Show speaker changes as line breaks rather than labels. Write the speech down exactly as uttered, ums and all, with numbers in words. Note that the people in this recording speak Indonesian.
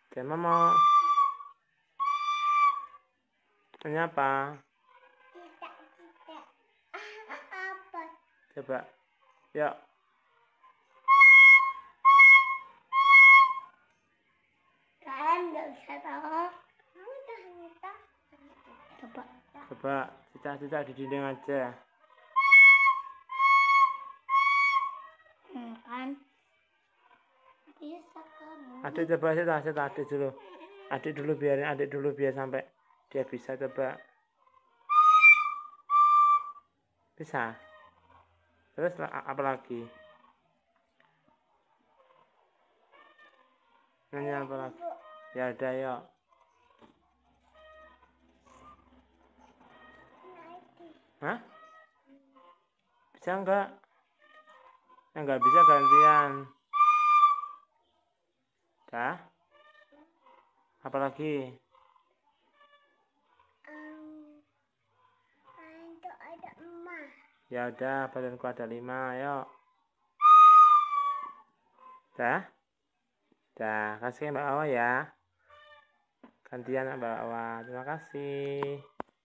Tema mau tanya apa?
Tidak, tidak. Apa?
Coba. Yuk.
Kalian nggak usah tahu. Coba.
Coba cicak-cicak di dinding aja.
Hmm, kan? Bisa kamu.
Adik coba sih, adik adik dulu. Adik dulu biarin adik dulu biar sampai dia bisa coba. Bisa. Terus apa lagi? Nyanyi apa lagi? Ya udah yuk. Hah? Bisa enggak? Enggak bisa gantian. Dah? Apa lagi?
Um, itu ada emas.
Ya udah, badanku ada lima, yuk. Dah? Dah, kasih Mbak Awa ya. Gantian Mbak Awa. Terima kasih.